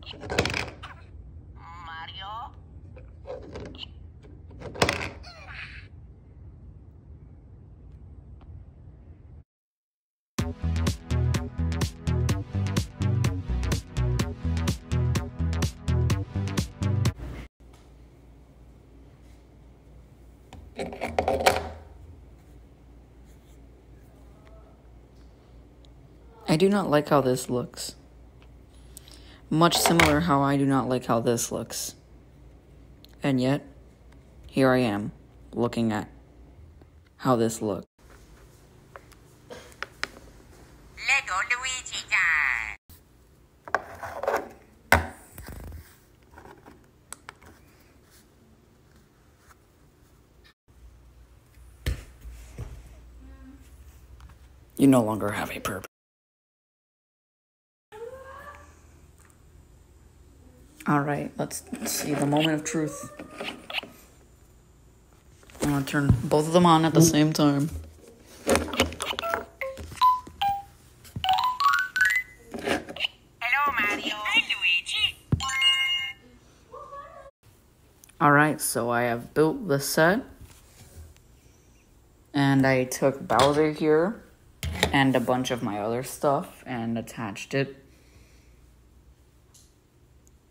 Mario? I do not like how this looks. Much similar how I do not like how this looks. And yet, here I am, looking at how this looks. Lego Luigi time! You no longer have a purpose. Alright, let's see the moment of truth. I'm gonna turn both of them on at the same time. Hello, Mario. Hi, Luigi. Alright, so I have built the set. And I took Bowser here and a bunch of my other stuff and attached it.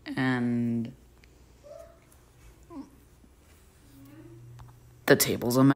And the table's a mess.